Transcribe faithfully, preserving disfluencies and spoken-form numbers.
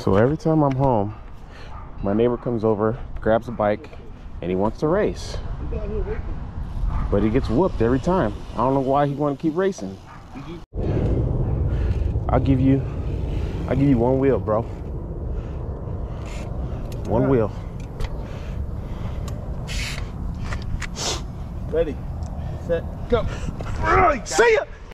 So every time I'm home, my neighbor comes over, grabs a bike, and he wants to race. But he gets whooped every time. I don't know why he want to keep racing. I'll give you, I'll give you one wheel, bro. One yeah. wheel. Ready, set, go. See ya.